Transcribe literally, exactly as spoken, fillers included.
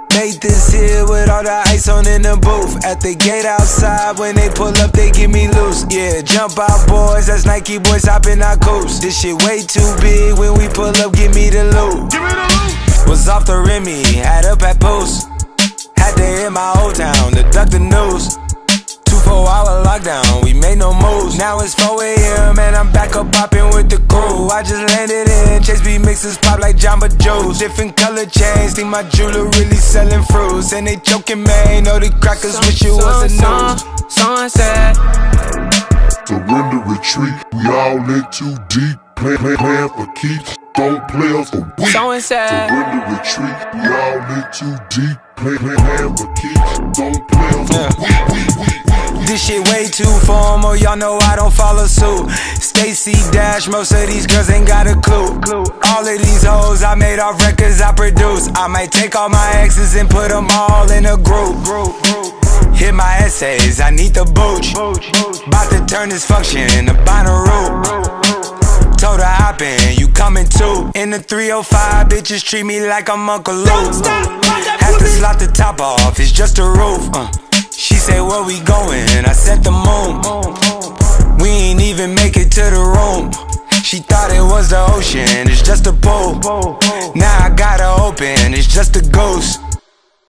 Made this here with all the ice on in the booth. At the gate outside, when they pull up, they get me loose. Yeah, jump out boys, that's Nike boys hopping our coast. This shit way too big, when we pull up, give me the loot. Give me the loot. Was off the Remy, had up at post. Had to hit my old town to duck the news. Two four hour lockdown, we made no moves. Now it's four A M and I'm back up popping with the crew. I just landed in, Chase B mixes pop like Jamba Joe's. Different color chains, think my jeweler really selling fruits. And they joking, man, know the crackers Some, wish it was a news. Sunset. Surrender, retreat, we all in too deep. Plan, plan, plan for keeps, don't play us for weak. Sunset. Surrender, retreat, we all in too deep. Plan, plan, plan for keeps, don't play us Yeah. for weak, weak, weak. This shit way too formal, y'all know I don't follow suit. Stacy Dash, most of these girls ain't got a clue. All of these hoes I made off records I produce. I might take all my exes and put them all in a group. Hit my essays, I need the booch. About to turn this function into Bonnaroo. Told her hop in, you coming too. In the three oh five, bitches treat me like I'm Uncle Luke. Have to slot the top off, it's just a roof. uh. She said, where we going? I said the moon. We ain't even make it to the room. She thought it was the ocean, it's just a pool. Now I gotta open, it's just a ghost.